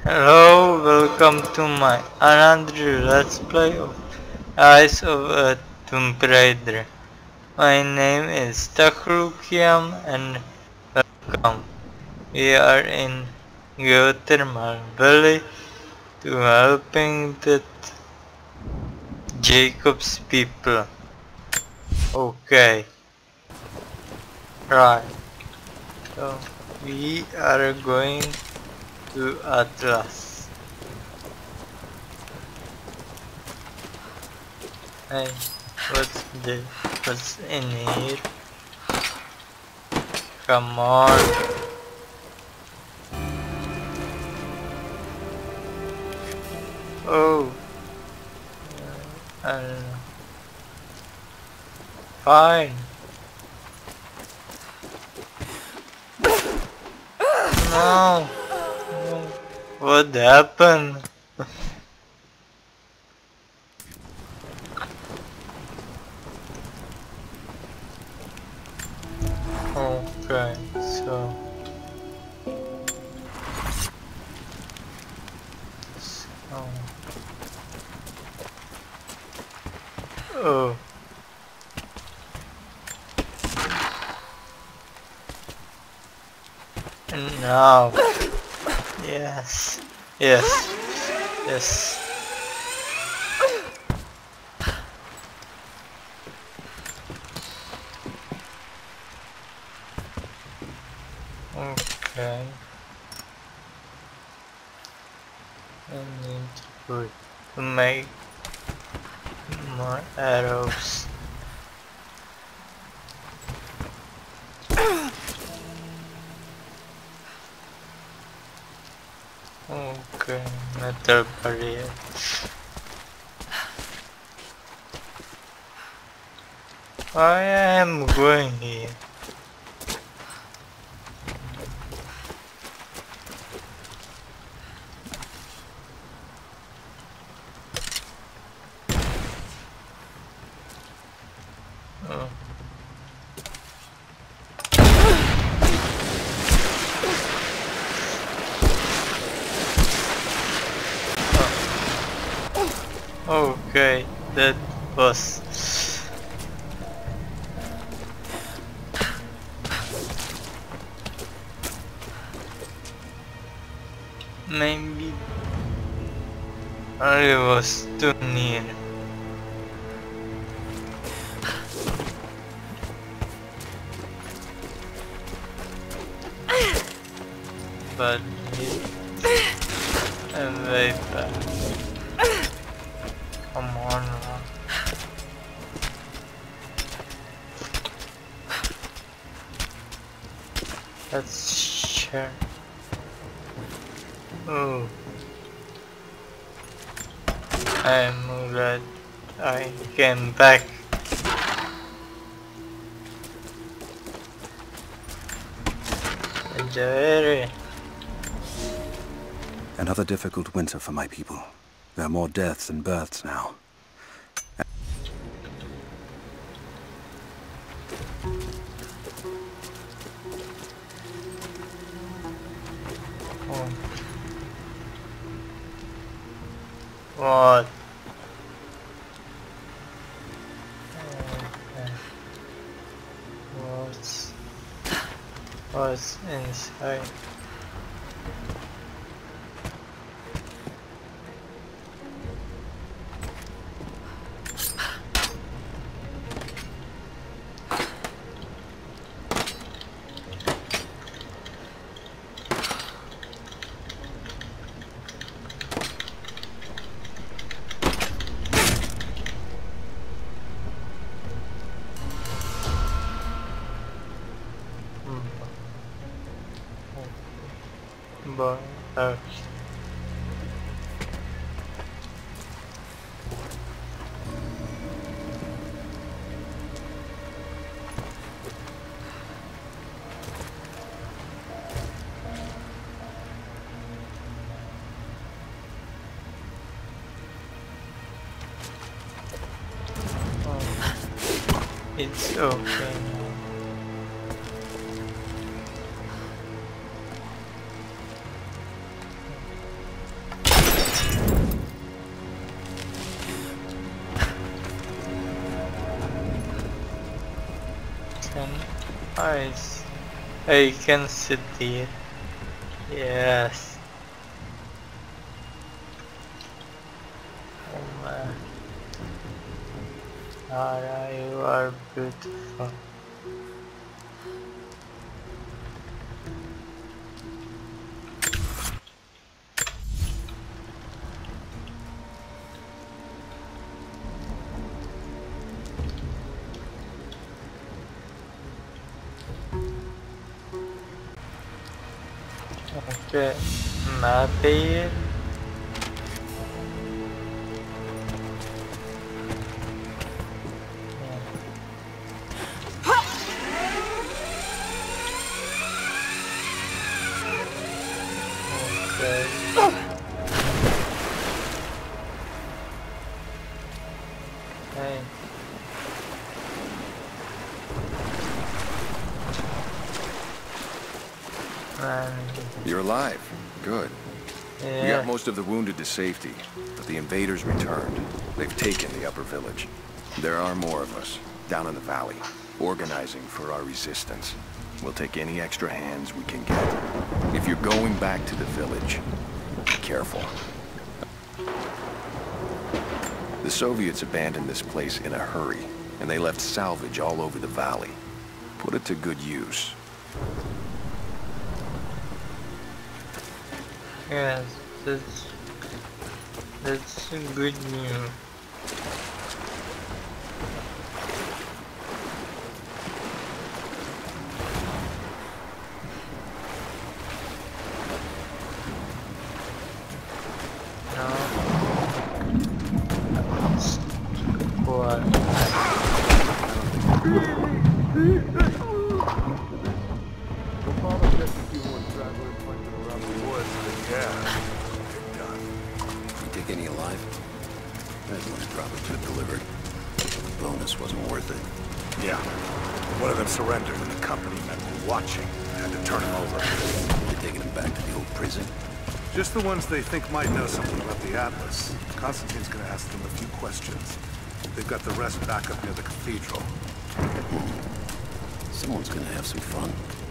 Hello, welcome to my another let's play of Eyes of a Tomb Raider. My name is Takolukiam and welcome. We are in Geothermal Valley to helping the Jacob's people. Okay, right. So we are going to Atlas. Hey, what's in here? Come on. Oh, I don't know. Fine. No. No. What happened? Okay, so oh, and now, yes, yes, yes. Okay, I need to make more arrows. Okay, metal barrier. I am going here. Oh. Okay, that was maybe I was too near. But I'm way back. Come on, man. Let's share. Oh, I'm glad I came back. In the area. Another difficult winter for my people. There are more deaths than births now. Oh. What? Okay. What's inside? But it's okay now. Then I can sit here. Yes. Oh man. Ara, you are beautiful. Okay, map here. Okay. Hey. Man. You're alive. Good. Yeah. We got most of the wounded to safety, but the invaders returned. They've taken the upper village. There are more of us, down in the valley, organizing for our resistance. We'll take any extra hands we can get. If you're going back to the village, be careful. The Soviets abandoned this place in a hurry, and they left salvage all over the valley. Put it to good use. Yes, that's good news. No. What? Take any alive? I didn't want to drop it to delivered. The bonus wasn't worth it. Yeah. One of them surrendered and the company men were watching. Had to turn him over. They're taking him back to the old prison. Just the ones they think might know something about the Atlas. Constantine's gonna ask them a few questions. They've got the rest back up near the cathedral. Someone's gonna have some fun.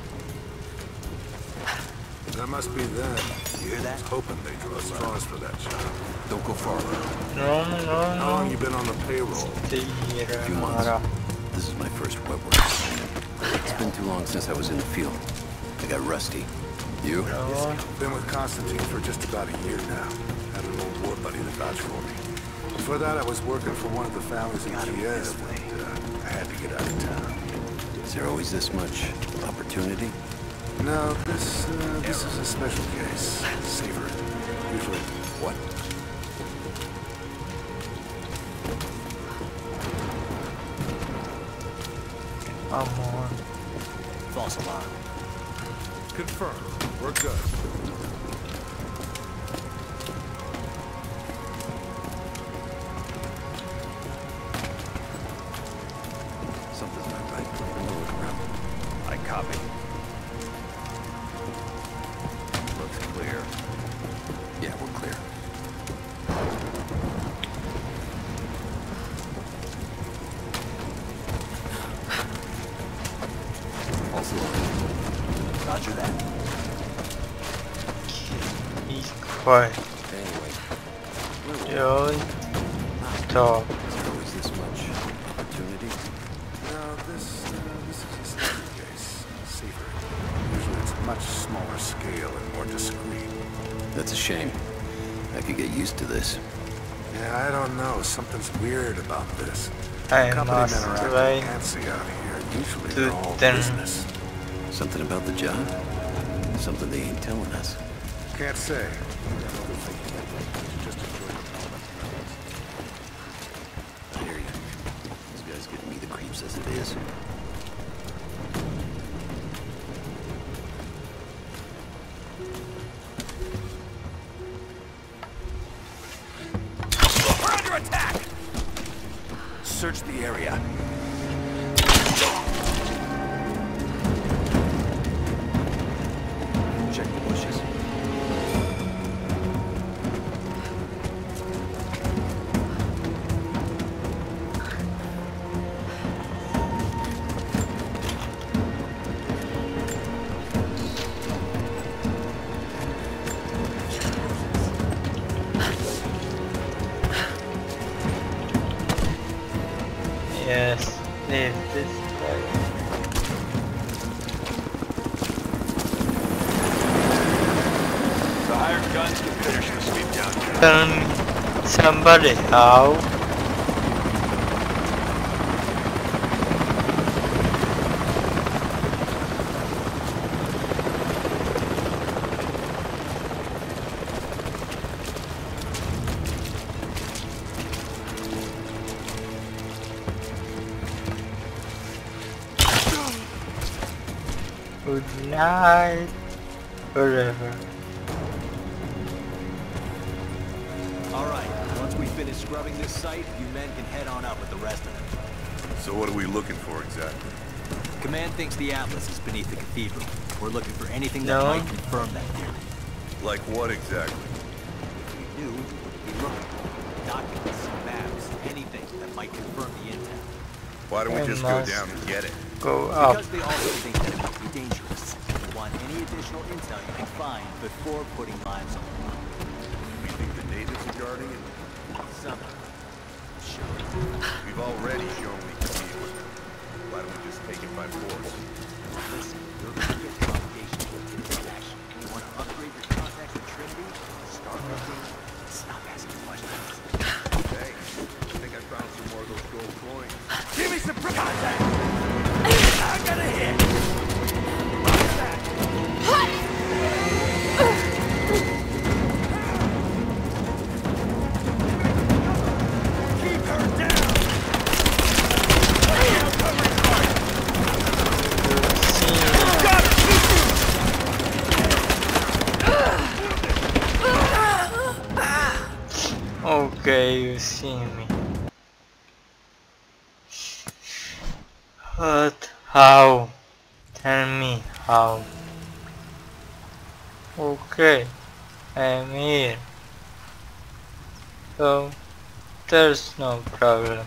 That must be them. You hear that? I was hoping they drew straws for that job. Don't go far. No. How long you been on the payroll? Stay here, A few months. Ara. This is my first wet work assignment. It's been too long since I was in the field. I got rusty. You? No. Been with Constantine for just about a year now. Had an old war buddy that vouched for me. Before that, I was working for one of the families in Kiev, but I had to get out of town. Is there always this much opportunity? No, this is a special case. Savor it. Usually, what? Come on. False alarm. Confirmed. We're good. Something's not right. I'm gonna look around. I copy. Looks clear. Yeah, we're clear. Also, Roger that. Be quiet. anyway, Just talk. is there always this much opportunity? No, this is a special case. Savor it. Usually it's much smaller scale and more discreet. That's a shame. I could get used to this. Yeah, I don't know. Something's weird about this. I Company must men are try acting antsy out here. Usually to they're all them. business. Something about the job? Something they ain't telling us. Can't say. Just enjoy the moment. I hear you. This guy's giving me the creeps as it is. We're under attack! Search the area. Check the bushes. display. The hired guns can finish the sweep down here. Tell me somebody how. Good night, forever. Alright, once we finish scrubbing this site, you men can head on up with the rest of it. So what are we looking for exactly? Command thinks the Atlas is beneath the cathedral. We're looking for anything that No. might confirm that theory. Like what exactly? If we knew, we'd be looking. Documents, maps, anything that might confirm the intel. Why don't we I just go must down and get it? Go up. Because they also think that it might be dangerous. We want any additional intel you can find before putting lives on the line. We think the natives are guarding it? Some. Sure. We've already shown we can deal with it. Why don't we just take it by force? Listen, you're going to get the obligation to take this action. You want to upgrade your contacts with Trinity? Start looking. Stop asking questions. Thanks. I think I found some more of those gold coins. Give me some contact! I got a hit! What's that? Keep her down! Okay, you see me. But how? Tell me how. Okay, I'm here. So, there's no problem.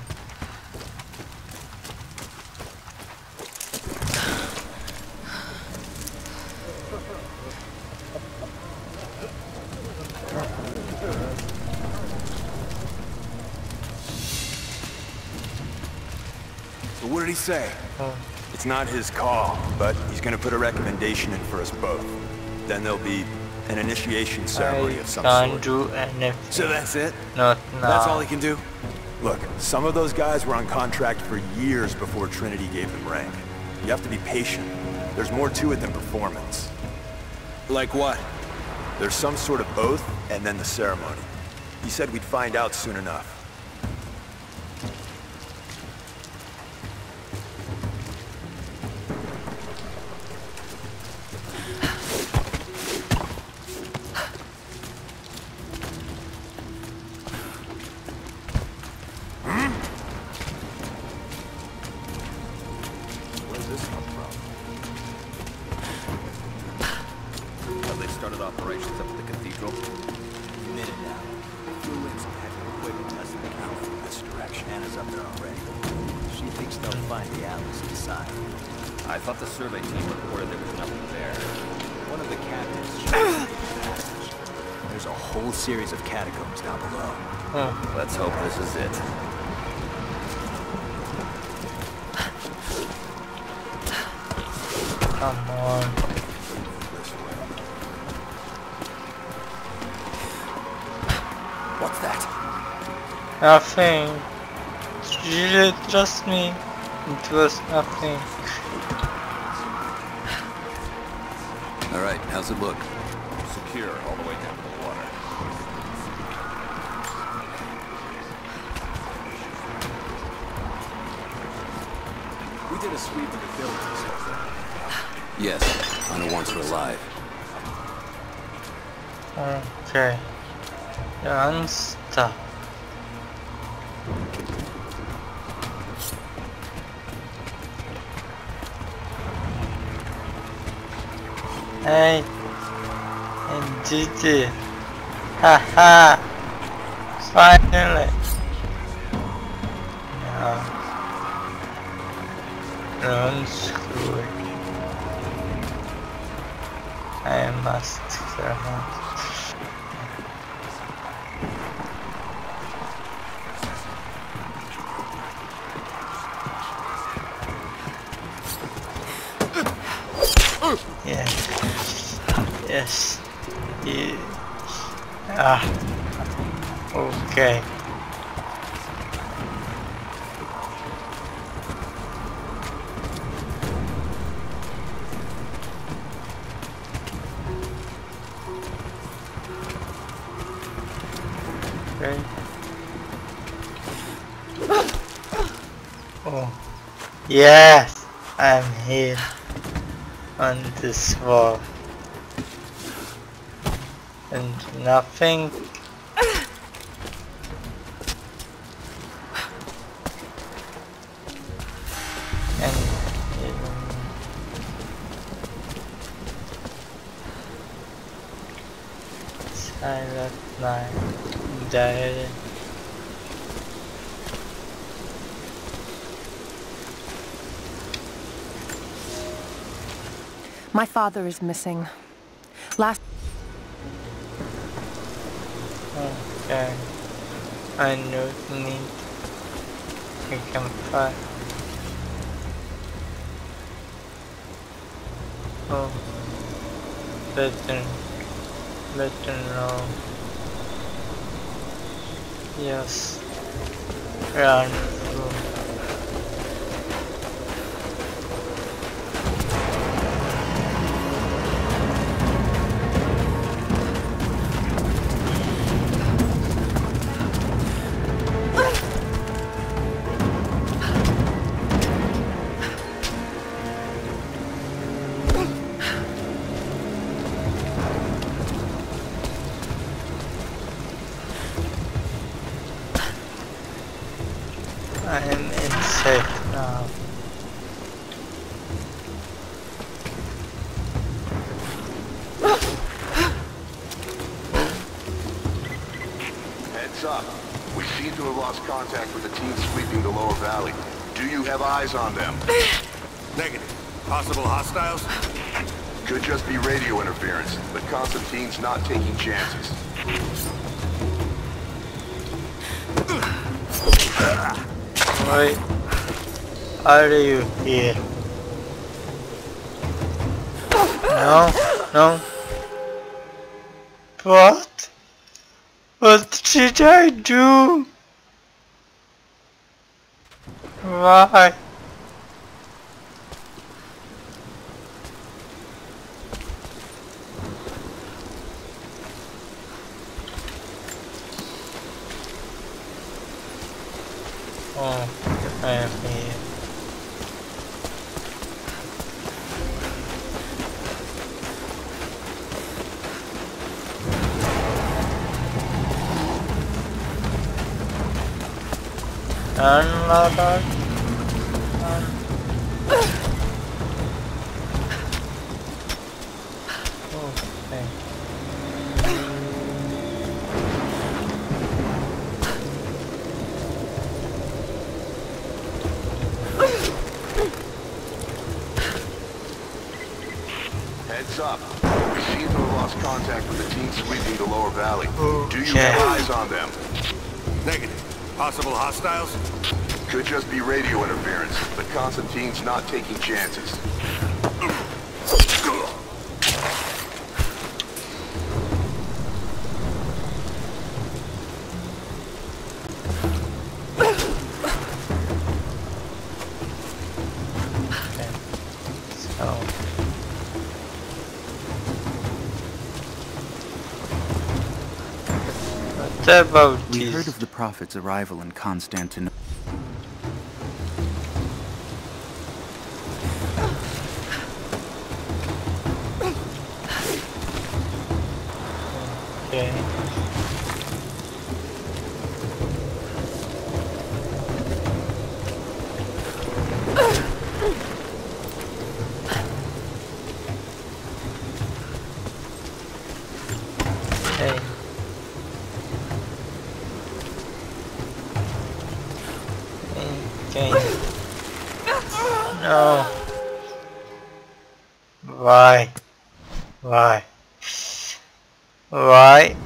So what did he say? Oh, It's not his call, but he's gonna put a recommendation in for us both. Then there'll be an initiation ceremony I of some can't sort. do anything. So that's it? Not now. That's all he can do? Look, some of those guys were on contract for years before Trinity gave them rank. You have to be patient. There's more to it than performance. Like what? There's some sort of oath, and then the ceremony. He said we'd find out soon enough. Where's this come from? Have they started operations up at the cathedral? A minute now. Flew in some heavy equipment less than an hour from this direction. Anna's up there already. She thinks they'll find the Atlas inside. I thought the survey team reported there was nothing there. One of the captains showed me the passage. There's a whole series of catacombs down below. Oh, Let's hope this is it. come on. What's that? Nothing. You should trust me. It was nothing. All right, how's it look? Secure all the way down to the water. We did a sweep of the buildings. Yes, I know once we're alive. Okay. Done stuff. Hey, I did it. Haha. Finally. Now, don't screw it. I must survive. Yes. Yes. Yeah. Ah. Okay. Okay. Oh. Yes! I'm here on this wall. And nothing. And silent night. Diary. My father is missing. Last... Okay. I know need. I can find. Oh. Better now. Yes. Run through. I am inside now. Heads up. We seem to have lost contact with the team sweeping the lower valley. Do you have eyes on them? Negative. Possible hostiles? Could just be radio interference, but Constantine's not taking chances. Why are you here? No, no. What? What did I do? Why? Oh, I am here. Unlock. Okay. Heads up. We seem to have lost contact with the team sweeping the lower valley. Do you have eyes on them? Negative. Possible hostiles? Could just be radio interference, but Constantine's not taking chances. What about We this? heard of the Prophet's arrival in Constantinople. Okay. Hey. Okay. No. Why? Why? Why?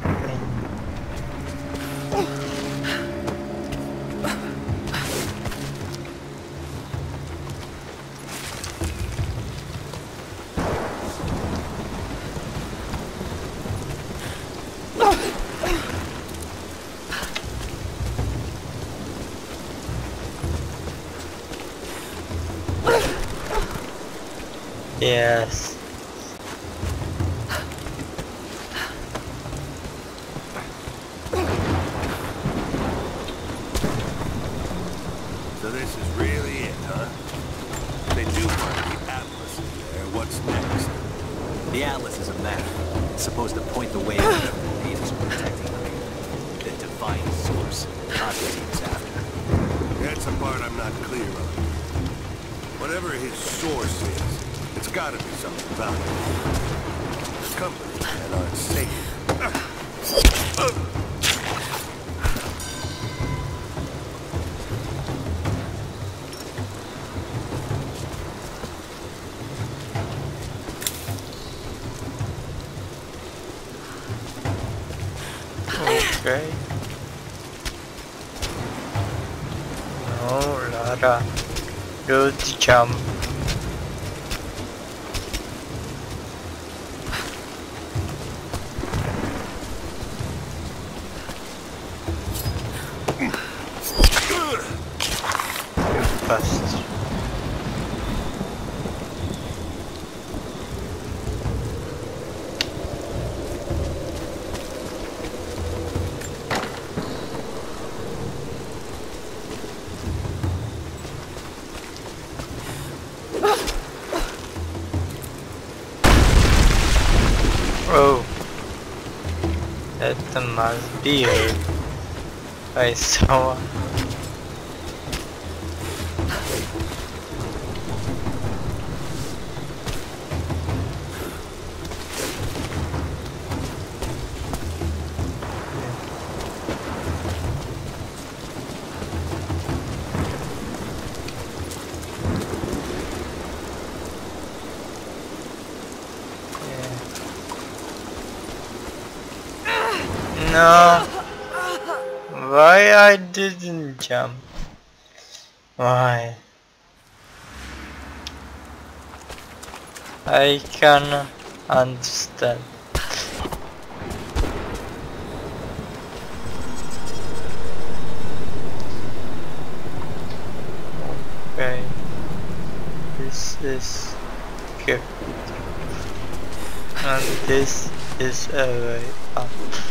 Yes. So this is really it, huh? They do find the Atlas in there. What's next? The Atlas is a map. It's supposed to point the way to the invaders protecting them. The divine source. Constantine's after. That's the part I'm not clear on. Whatever his source is, it's gotta be something valuable. The company men aren't safe. Okay. No, Lara. Do the jump. You bust. Oh, that must be it. I saw. No, why I didn't jump? Why? I can understand. Okay, this is good, and this is a way up.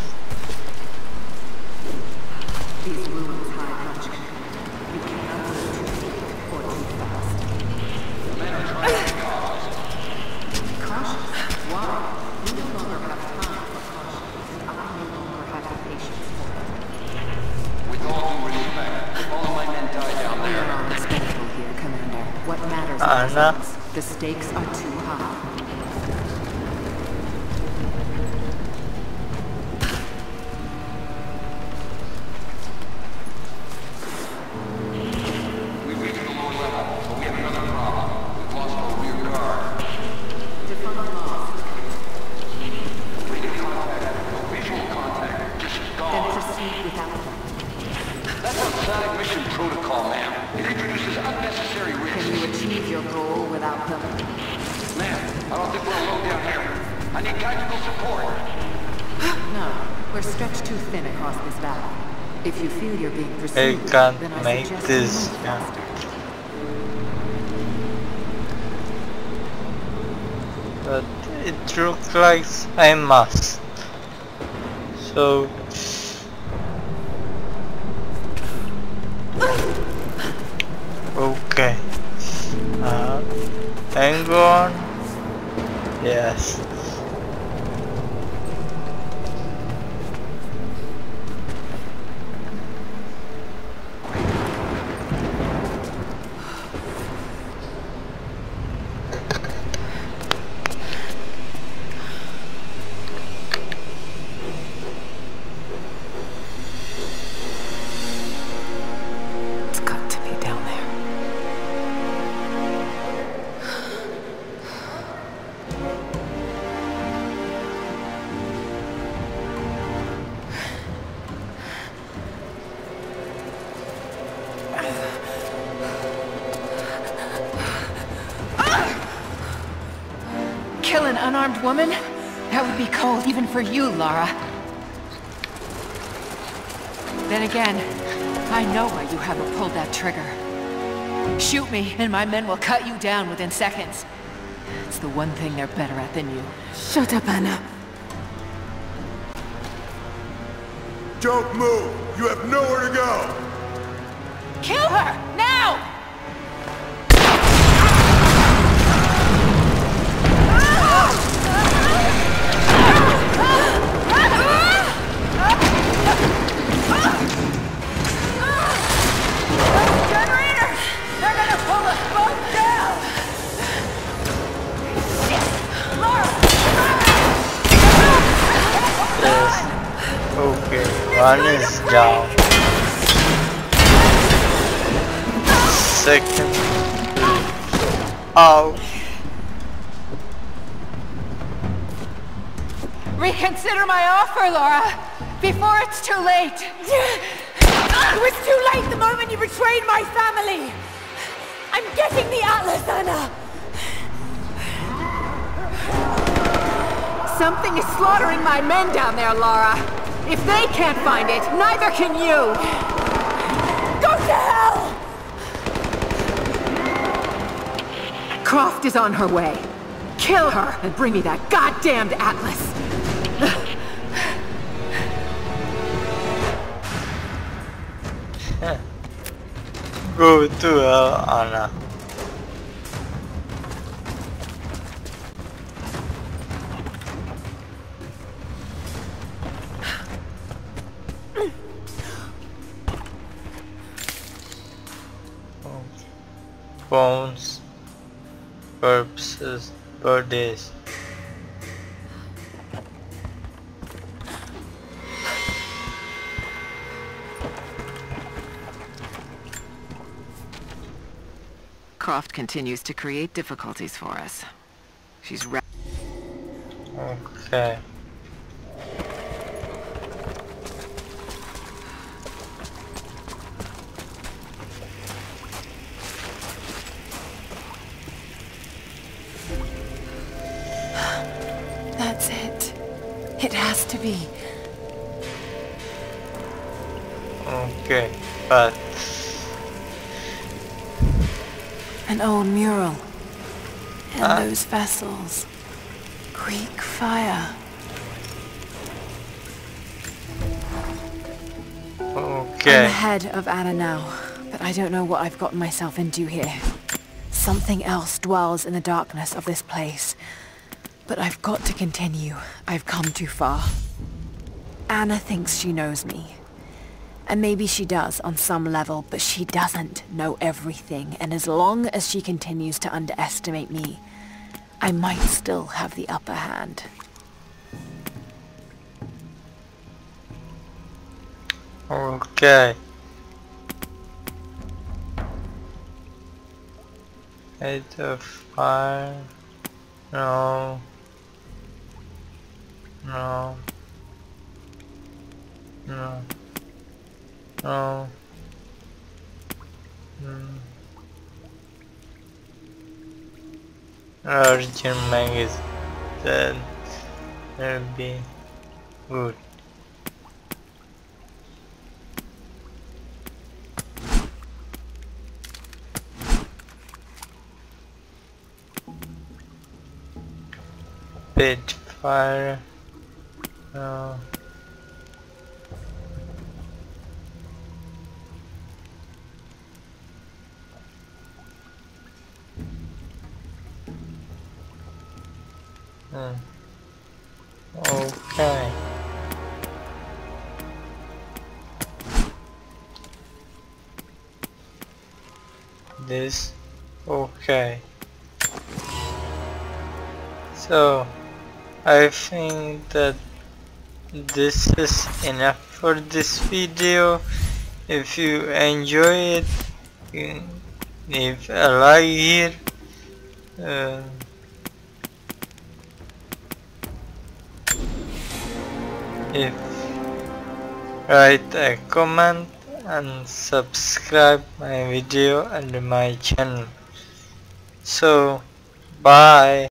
These ruins hide much. You cannot move too quick or too fast. The men are trying to be cautious. Cautious? Why? We no longer have time for caution, and I no longer have the patience for it. With all due respect, all of my men died down We there. are respectful here, Commander. What matters Anna? is the stakes are too high. We reached the lower level, but we have another problem. We've lost our rear guard. Define loss. Radio contact, no visual contact, just Then gone. proceed without them. That's outside mission protocol, ma'am. It introduces unnecessary Can risks. you achieve your goal without them? Ma'am, I don't think we're alone down here. I need tactical support. No, we're stretched too thin across this valley. If you feel you're being I pursued, can't then I make suggest this. you move Yeah. faster. But it looks like I must. So okay. Hang on. Yes. It's got to be down there. Kill an unarmed woman? That would be cold even for you, Lara. Then again, I know why you haven't pulled that trigger. Shoot me, and my men will cut you down within seconds. It's the one thing they're better at than you. Shut up, Anna. Don't move! You have nowhere to go! Kill her! Now! Generators! They're gonna pull us both down! Yes. Okay, one is down. Second. Ow. Reconsider my offer, Laura, before it's too late. It was too late the moment you betrayed my family. I'm getting the Atlas, Anna. Something is slaughtering my men down there, Laura. If they can't find it, neither can you. Go to hell! Croft is on her way. Kill her and bring me that goddamned Atlas. Go to hell, Anna. Bones, corpses, bodies. Croft continues to create difficulties for us. She's Okay. That's it. It has to be. Okay, but An old mural. And those vessels. Greek fire. okay. I'm the head of Anna now, but I don't know what I've gotten myself into here. Something else dwells in the darkness of this place. But I've got to continue. I've come too far. Anna thinks she knows me. And maybe she does on some level, but she doesn't know everything. And as long as she continues to underestimate me, I might still have the upper hand. Okay. Eight of fire. No. No. No. No. Origin Mag is dead. That'll be good. Pit fire. No. Okay. This okay. So I think that this is enough for this video. If you enjoy it, leave a like here. If write a comment and subscribe my video and my channel. So bye.